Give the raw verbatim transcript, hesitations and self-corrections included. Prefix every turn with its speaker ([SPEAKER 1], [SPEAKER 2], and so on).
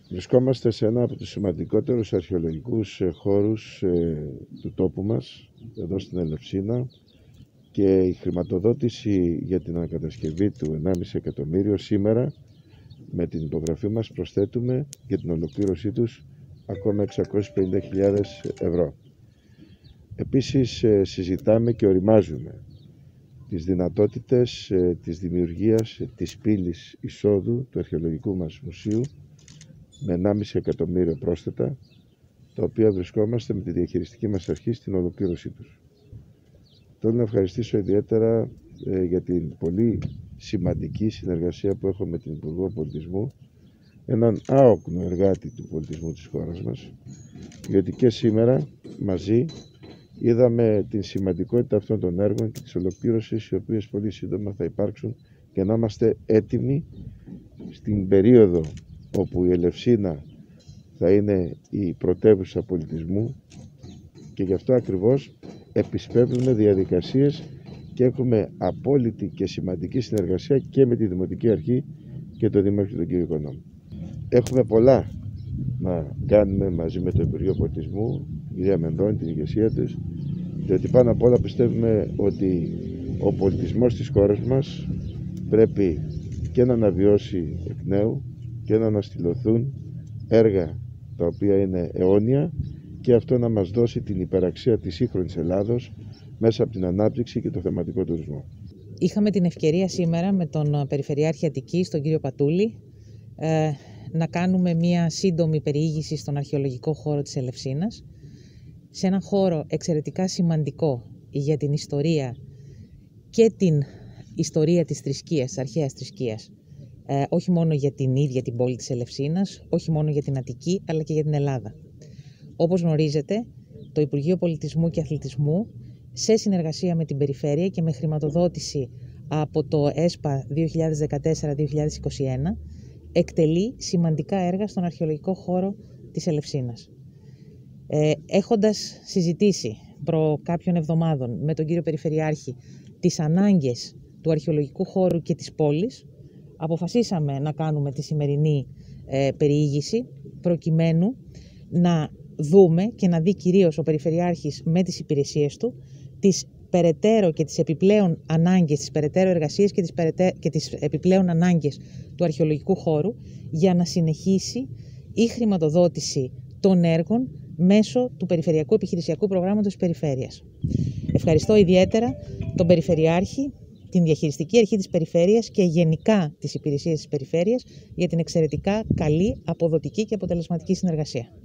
[SPEAKER 1] Βρισκόμαστε σε ένα από τους σημαντικότερους αρχαιολογικούς χώρους ε, του τόπου μας, εδώ στην Ελευσίνα, και η χρηματοδότηση για την ανακατασκευή του ενάμιση εκατομμύριο σήμερα, με την υπογραφή μας, προσθέτουμε για την ολοκλήρωσή τους ακόμα εξακόσιες πενήντα χιλιάδες ευρώ. Επίσης ε, συζητάμε και οριμάζουμε τις δυνατότητες ε, της δημιουργίας της πύλης εισόδου του αρχαιολογικού μας μουσείου με ενάμιση εκατομμύριο πρόσθετα, τα οποία βρισκόμαστε με τη διαχειριστική μας αρχή στην ολοκλήρωσή τους. Θέλω να ευχαριστήσω ιδιαίτερα ε, για την πολύ σημαντική συνεργασία που έχω με την Υπουργό Πολιτισμού, έναν άοκνο εργάτη του πολιτισμού της χώρας μας, γιατί και σήμερα μαζί είδαμε την σημαντικότητα αυτών των έργων και της ολοκλήρωσης, οι οποίες πολύ σύντομα θα υπάρξουν, για να είμαστε έτοιμοι στην περίοδο όπου η Ελευσίνα θα είναι η πρωτεύουσα πολιτισμού, και γι' αυτό ακριβώς επισπεύδουμε διαδικασίες και έχουμε απόλυτη και σημαντική συνεργασία και με τη Δημοτική Αρχή και το Δήμαρχο τον κύριο Οικονόμου. Έχουμε πολλά να κάνουμε μαζί με το Υπουργείο Πολιτισμού, την κυρία Μενδώνη, την ηγεσία της, διότι πάνω απ' όλα πιστεύουμε ότι ο πολιτισμός της χώρας μας πρέπει και να αναβιώσει εκ νέου και να αναστηλωθούν έργα τα οποία είναι αιώνια, και αυτό να μας δώσει την υπεραξία της σύγχρονης Ελλάδος μέσα από την ανάπτυξη και το θεματικό τουρισμό.
[SPEAKER 2] Είχαμε την ευκαιρία σήμερα με τον Περιφερειάρχη Αττικής, τον κύριο Πατούλη, ε, να κάνουμε μία σύντομη περιήγηση στον αρχαιολογικό χώρο της Ελευσίνας, σε έναν χώρο εξαιρετικά σημαντικό για την ιστορία και την ιστορία της θρησκείας, της αρχαίας θρησκείας. Ε, όχι μόνο για την ίδια την πόλη της Ελευσίνας, όχι μόνο για την Αττική, αλλά και για την Ελλάδα. Όπως γνωρίζετε, το Υπουργείο Πολιτισμού και Αθλητισμού, σε συνεργασία με την Περιφέρεια και με χρηματοδότηση από το ΕΣΠΑ δύο χιλιάδες δεκατέσσερα δύο χιλιάδες είκοσι ένα, εκτελεί σημαντικά έργα στον αρχαιολογικό χώρο της Ελευσίνας. Ε, έχοντας συζητήσει προ κάποιων εβδομάδων με τον κύριο Περιφερειάρχη τις ανάγκες του αρχαιολογικού χώρου και της πόλης, αποφασίσαμε να κάνουμε τη σημερινή ε, περιήγηση, προκειμένου να δούμε και να δει κυρίως ο Περιφερειάρχης με τις υπηρεσίες του τις περαιτέρω και τις επιπλέον ανάγκες, τις περαιτέρω εργασίες και τις, περαιτέ, και τις επιπλέον ανάγκες του αρχαιολογικού χώρου, για να συνεχίσει η χρηματοδότηση των έργων μέσω του Περιφερειακού Επιχειρησιακού Προγράμματος της Περιφέρειας. Ευχαριστώ ιδιαίτερα τον Περιφερειάρχη, την Διαχειριστική Αρχή της Περιφέρειας και γενικά τις υπηρεσίες της Περιφέρειας για την εξαιρετικά καλή, αποδοτική και αποτελεσματική συνεργασία.